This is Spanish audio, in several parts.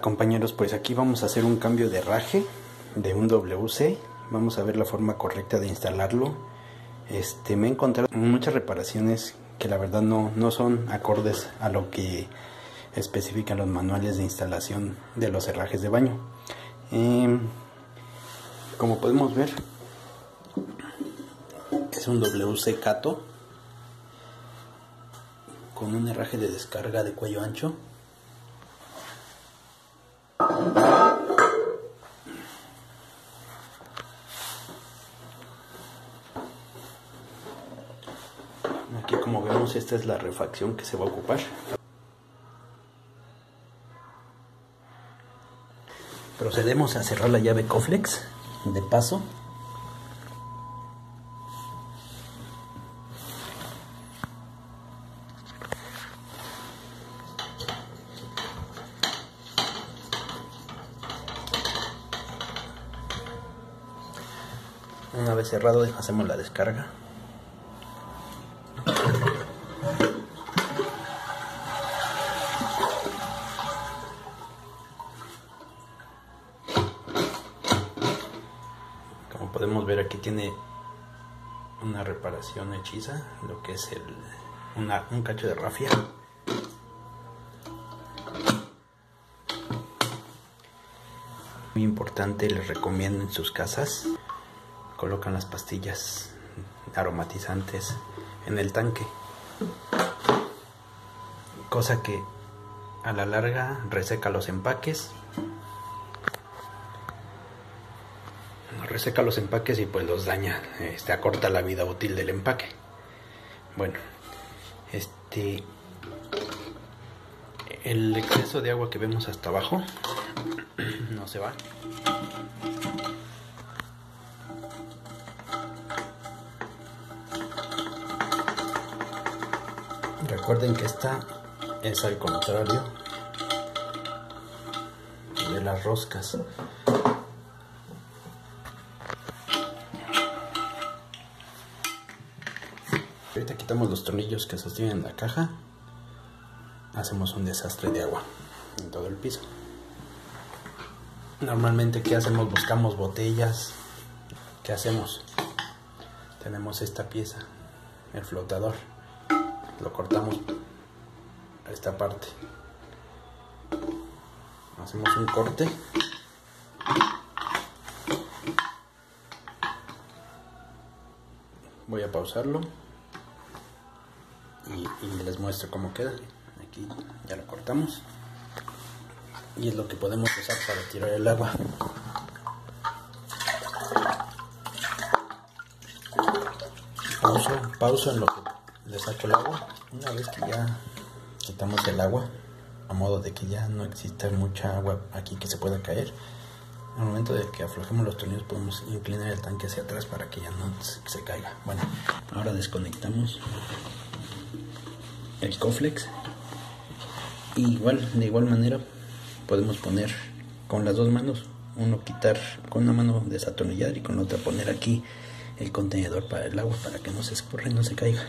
compañeros, pues aquí vamos a hacer un cambio de herraje de un WC. Vamos a ver la forma correcta de instalarlo. Me he encontrado muchas reparaciones que la verdad no son acordes a lo que especifican los manuales de instalación de los herrajes de baño. Como podemos ver, es un WC Cato con un herraje de descarga de cuello ancho. Aquí, como vemos, esta es la refacción que se va a ocupar. Procedemos a cerrar la llave Coflex de paso. Una vez cerrado, hacemos la descarga. Como podemos ver, aquí tiene una reparación hechiza, lo que es un cacho de rafia. Muy importante, les recomiendo en sus casas colocan las pastillas aromatizantes en el tanque, cosa que a la larga reseca los empaques. Reseca los empaques y pues los daña, acorta la vida útil del empaque. Bueno, el exceso de agua que vemos hasta abajo no se va. Recuerden que esta es al contrario de las roscas. Ahorita quitamos los tornillos que sostienen la caja. Hacemos un desastre de agua en todo el piso. Normalmente, ¿qué hacemos? Buscamos botellas. ¿Qué hacemos? Tenemos esta pieza, el flotador. Lo cortamos a esta parte. Hacemos un corte. Voy a pausarlo y les muestro cómo queda. Aquí ya lo cortamos y es lo que podemos usar para tirar el agua. Pauso en lo que le saco el agua. Una vez que ya quitamos el agua, a modo de que ya no exista mucha agua aquí que se pueda caer, al momento de que aflojemos los tornillos podemos inclinar el tanque hacia atrás para que ya no se caiga. Bueno, ahora desconectamos el Coflex. Y de igual manera podemos poner con las dos manos, quitar con una mano, desatornillar, y con la otra poner aquí el contenedor para el agua, para que no se escurra y no se caiga.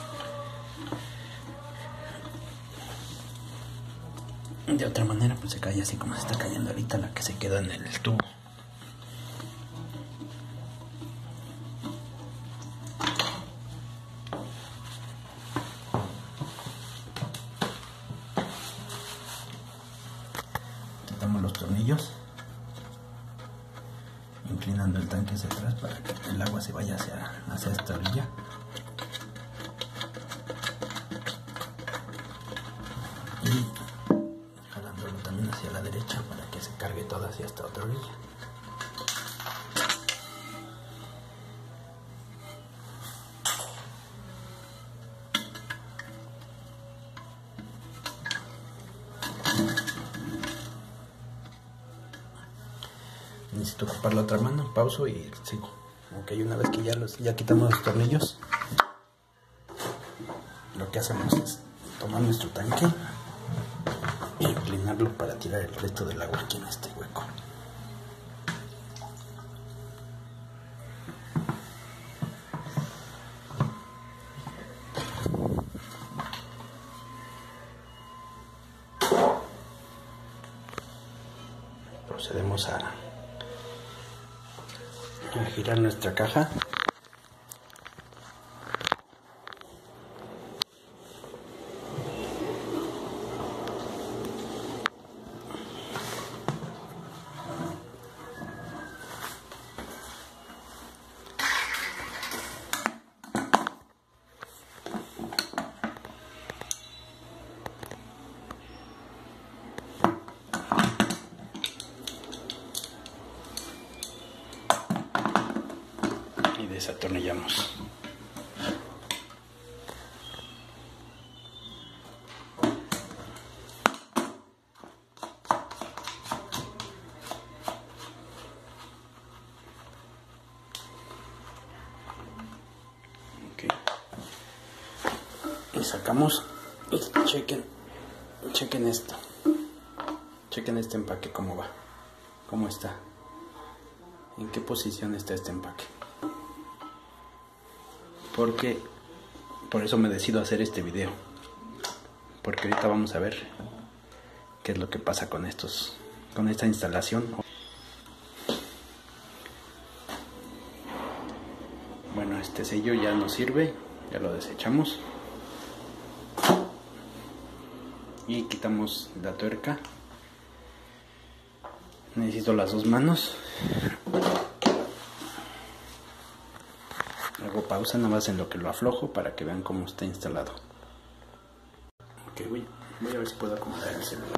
De otra manera pues se cae así como se está cayendo ahorita la que se queda en el tubo. Quitamos los tornillos, inclinando el tanque hacia atrás para que el agua se vaya hacia esta orilla. Y jalándolo también hacia la derecha para que se cargue todo hacia esta otra orilla. Necesito ocupar la otra mano, pauso y sigo. Ok, una vez que ya quitamos los tornillos, lo que hacemos es tomar nuestro tanque e inclinarlo para tirar el resto del agua aquí en este hueco. procedemos a girar nuestra caja. Y desatornillamos. Okay. Y sacamos y chequen esto. Chequen este empaque cómo va, cómo está, en qué posición está este empaque. Porque por eso me decido hacer este video, porque ahorita vamos a ver qué es lo que pasa con esta instalación. Bueno, este sello ya no sirve, ya lo desechamos y quitamos la tuerca. Necesito las dos manos. Hago pausa nada más en lo que lo aflojo para que vean cómo está instalado. Ok, voy a ver si puedo acomodar el celular.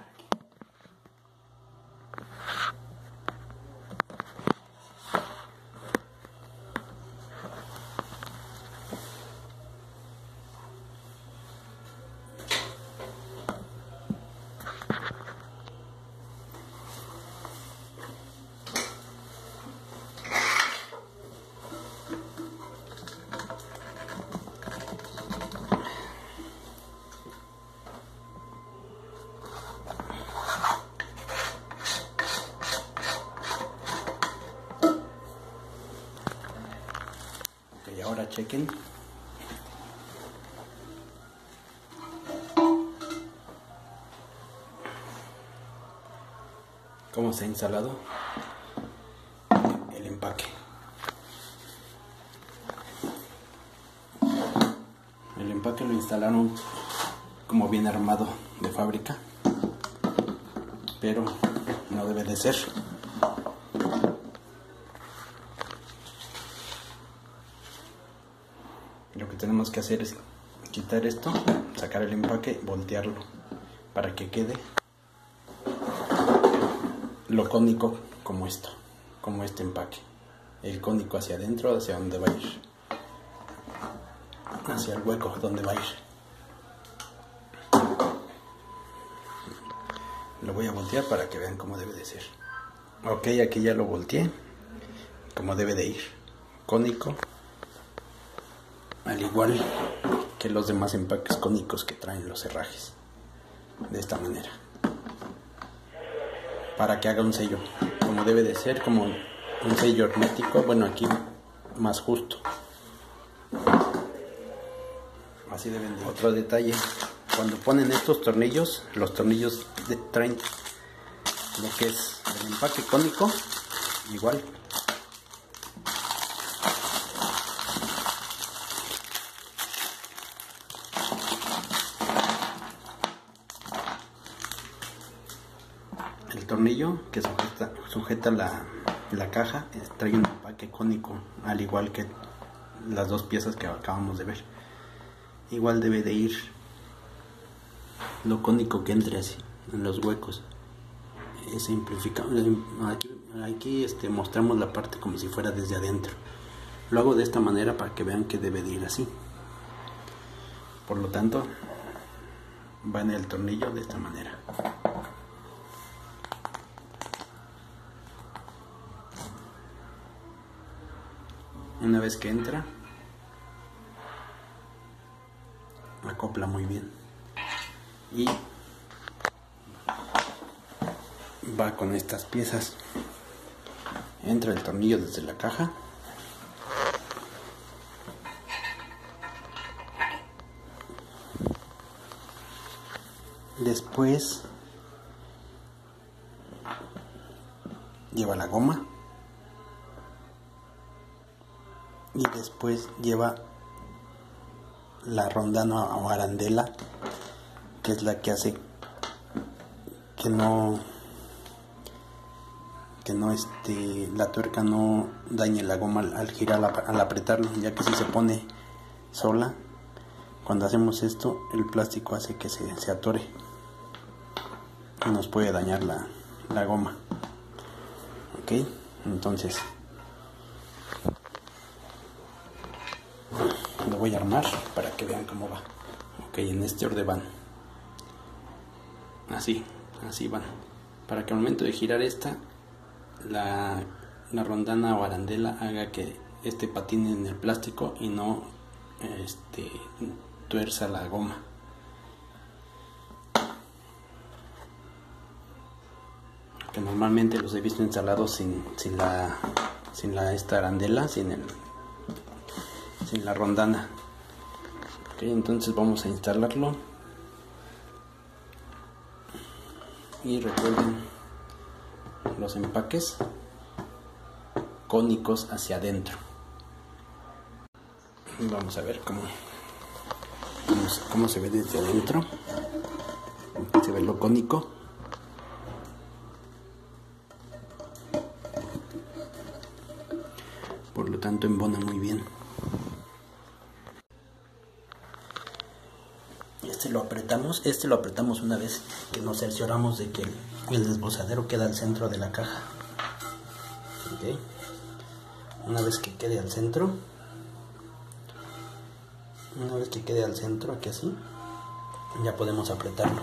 Y ahora chequen cómo se ha instalado el empaque. El empaque lo instalaron como bien armado de fábrica, pero no debe de ser. Lo que tenemos que hacer es quitar esto, sacar el empaque, voltearlo para que quede lo cónico como esto, como este empaque. El cónico hacia adentro, hacia donde va a ir, hacia el hueco donde va a ir. Lo voy a voltear para que vean cómo debe de ser. Ok, aquí ya lo volteé, como debe de ir, cónico, al igual que los demás empaques cónicos que traen los herrajes, de esta manera, para que haga un sello como debe de ser, como un sello hermético. Bueno, aquí más justo, así deben de ir. Otro detalle, cuando ponen estos tornillos, los tornillos traen lo que es el empaque cónico, igual. El tornillo que sujeta la caja trae un empaque cónico, al igual que las dos piezas que acabamos de ver. Igual debe de ir lo cónico que entre así en los huecos. Es simplificado. Aquí mostramos la parte como si fuera desde adentro. Lo hago de esta manera para que vean que debe de ir así. Por lo tanto, va en el tornillo de esta manera. Una vez que entra, acopla muy bien y va con estas piezas. Entra el tornillo desde la caja, después lleva la goma y después lleva la rondana o arandela, que es la que hace que no la tuerca no dañe la goma al girar, al apretarlo, ya que si se pone sola, cuando hacemos esto, el plástico hace que se atore y nos puede dañar la goma. Ok, entonces lo voy a armar para que vean cómo va. Ok, en este orden van así van, para que al momento de girar esta, la rondana o arandela haga que patine en el plástico y no tuerza la goma. Que normalmente los he visto instalados sin esta arandela, sin la rondana. Ok, entonces vamos a instalarlo y recuerden los empaques cónicos hacia adentro. Vamos a ver cómo se ve desde adentro. Aquí se ve lo cónico. Por lo tanto embona muy bien. Este lo apretamos una vez que nos cercioramos de que el desbrozadero queda al centro de la caja. Okay. Una vez que quede al centro, aquí así, ya podemos apretarlo.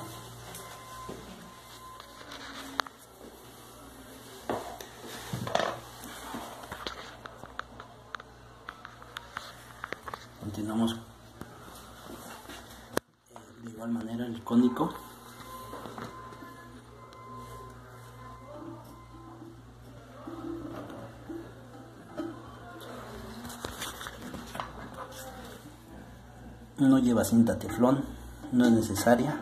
Continuamos de igual manera el cónico. No lleva cinta teflón, no es necesaria.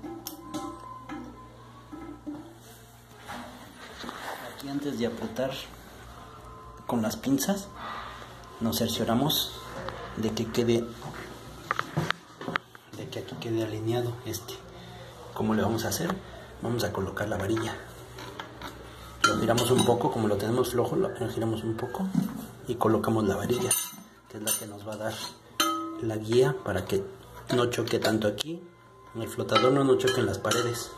Aquí antes de apretar con las pinzas nos cercioramos de que aquí quede alineado ¿Cómo le vamos a hacer? Vamos a colocar la varilla. Lo giramos un poco, como lo tenemos flojo, lo giramos un poco y colocamos la varilla, que es la que nos va a dar la guía para que no choque tanto aquí, el flotador no choque en las paredes.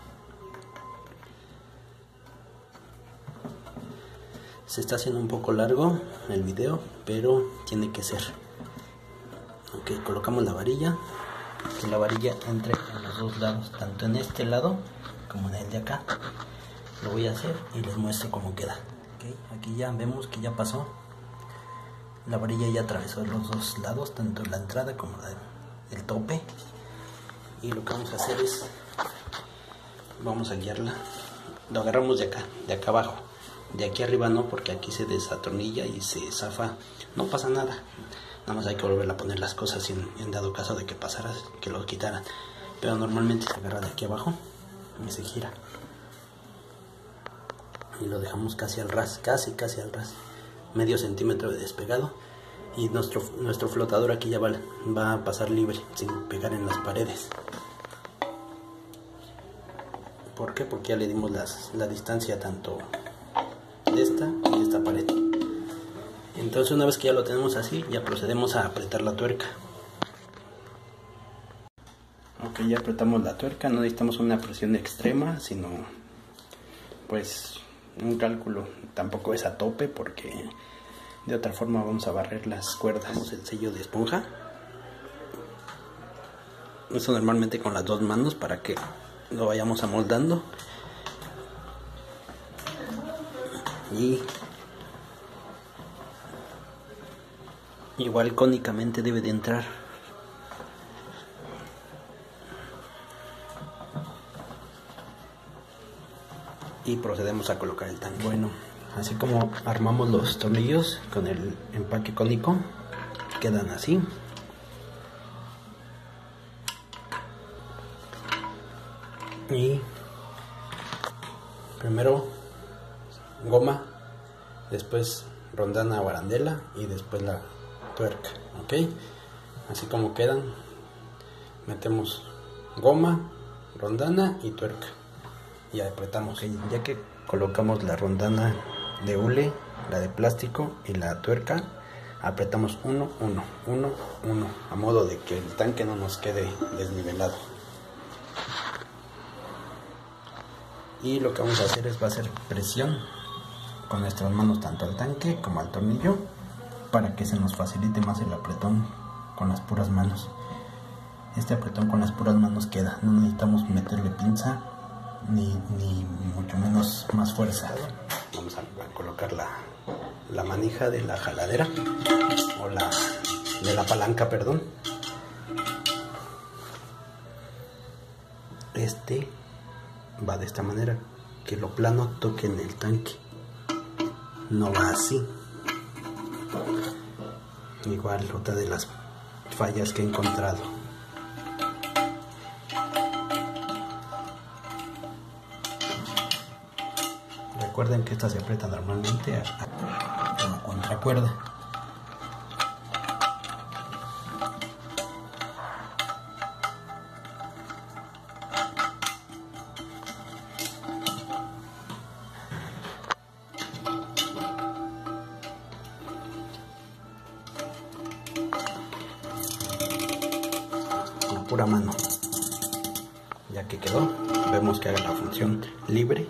Se está haciendo un poco largo el video, pero tiene que ser. Ok, colocamos la varilla, que la varilla entre en los dos lados, tanto en este lado como en el de acá. Lo voy a hacer y les muestro cómo queda. Okay, aquí ya vemos que ya pasó. La varilla ya atravesó los dos lados, tanto la entrada como el tope. Y lo que vamos a hacer es, vamos a guiarla. Lo agarramos de acá abajo. De aquí arriba no, porque aquí se desatornilla y se zafa. No pasa nada. Nada más hay que volver a poner las cosas en dado caso de que pasara, que lo quitaran. Pero normalmente se agarra de aquí abajo y se gira. Y lo dejamos casi al ras, casi al ras. Medio centímetro de despegado, y nuestro flotador aquí ya va a pasar libre sin pegar en las paredes. ¿Por qué? Porque ya le dimos la distancia tanto de esta y de esta pared. Entonces una vez que ya lo tenemos así, ya procedemos a apretar la tuerca. Ok, ya apretamos la tuerca, no necesitamos una presión extrema, sino pues un cálculo, tampoco es a tope, porque de otra forma vamos a barrer las cuerdas. El sello de esponja, eso normalmente con las dos manos para que lo vayamos amoldando. Y igual cónicamente debe de entrar. Y procedemos a colocar el tanque. Bueno, así como armamos los tornillos con el empaque cónico, quedan así. Y primero goma, después rondana o arandela y después la tuerca, ok. Así como quedan, metemos goma, rondana y tuerca y apretamos. Okay, ya que colocamos la rondana de hule, la de plástico y la tuerca, apretamos 1, 1, 1, 1, a modo de que el tanque no nos quede desnivelado. Y lo que vamos a hacer va a hacer presión con nuestras manos tanto al tanque como al tornillo, para que se nos facilite más el apretón con las puras manos. Este apretón con las puras manos queda, no necesitamos meterle pinza ni mucho menos más fuerza. Vamos a colocar la manija de la jaladera o de la palanca, perdón. Este va de esta manera, que lo plano toque en el tanque, no va así. Igual otra de las fallas que he encontrado. Recuerden que esta se aprieta normalmente a contracuerda. Con pura mano. Ya que quedó, vemos que haga la función libre.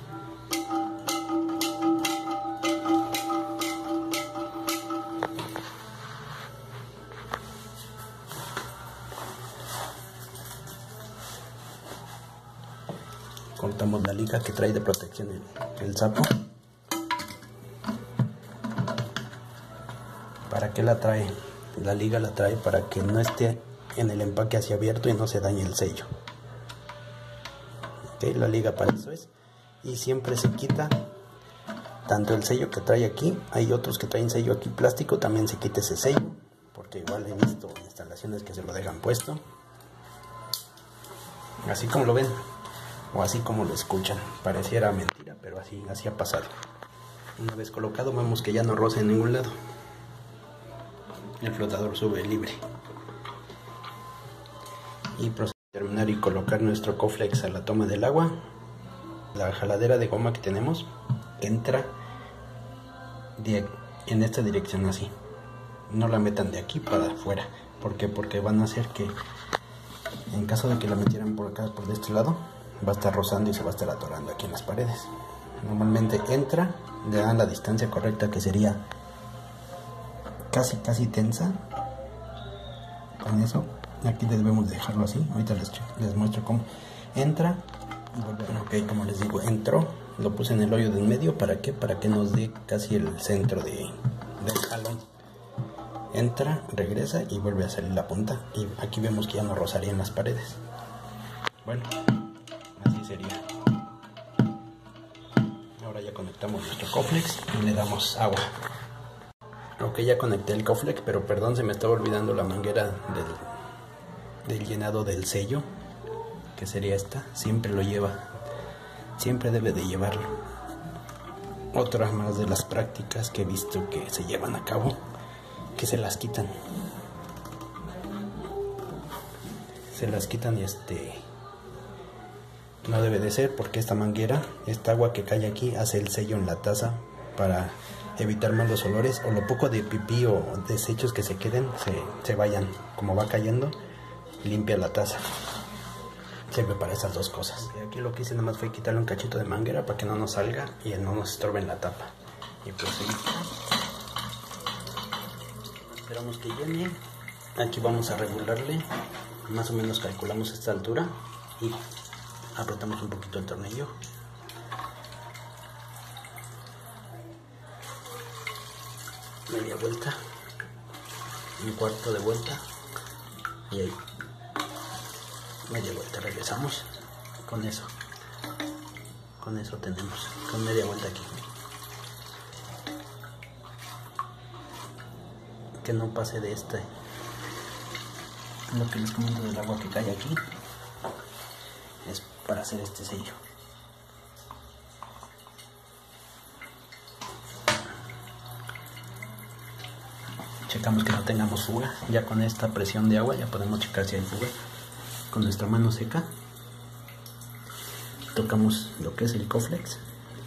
Cortamos la liga que trae de protección el sapo. ¿Para qué la trae? La liga la trae para que no esté en el empaque así abierto y no se dañe el sello. Okay, la liga para eso es. Y siempre se quita tanto el sello que trae aquí. Hay otros que traen sello aquí plástico, también se quita ese sello, porque igual he visto instalaciones que se lo dejan puesto. Así como lo ven, o así como lo escuchan, pareciera mentira, pero así ha pasado. Una vez colocado, vemos que ya no roza en ningún lado. El flotador sube libre. Y procedemos a terminar y colocar nuestro Coflex a la toma del agua. La jaladera de goma que tenemos entra en esta dirección así. No la metan de aquí para afuera. ¿Por qué? Porque van a hacer que, en caso de que la metieran por acá, por de este lado, va a estar rozando y se va a estar atorando aquí en las paredes. Normalmente entra, le dan la distancia correcta, que sería casi tensa. Con eso, aquí debemos dejarlo así. Ahorita les muestro cómo entra y vuelve. Ok, como les digo, entró, lo puse en el hoyo de en medio. ¿Para qué? Para que nos dé casi el centro del jalón. Entra, regresa y vuelve a salir la punta. Y aquí vemos que ya no rozaría en las paredes. Bueno, así sería. Ahora ya conectamos nuestro Coflex y le damos agua. Ok, ya conecté el Coflex, pero perdón, se me estaba olvidando la manguera del llenado del sello, que sería esta. Siempre lo lleva, siempre debe de llevarlo. Otra más de las prácticas que he visto que se llevan a cabo, que se las quitan. Se las quitan y no debe de ser, porque esta manguera, esta agua que cae aquí, hace el sello en la taza para evitar malos olores, o lo poco de pipí o desechos que se queden se vayan. Como va cayendo, limpia la taza. Sirve para esas dos cosas. Y aquí lo que hice nada más fue quitarle un cachito de manguera para que no nos salga y no nos estorbe en la tapa. Y pues esperamos que llene. Aquí vamos a regularle, más o menos calculamos esta altura y apretamos un poquito el tornillo. Media vuelta, un cuarto de vuelta y ahí media vuelta. Regresamos con eso tenemos, con media vuelta aquí, que no pase de lo que les comento del agua que cae aquí es para hacer este sello. Checamos que no tengamos fuga. Ya con esta presión de agua ya podemos checar si hay fuga. Con nuestra mano seca tocamos lo que es el Coflex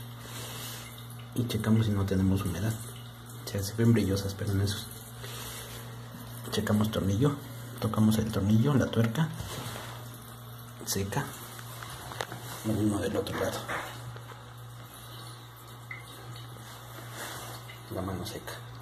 y checamos si no tenemos humedad. O sea, se ven brillosas, pero en esos checamos tornillo, tocamos el tornillo, la tuerca seca, y uno del otro lado, la mano seca.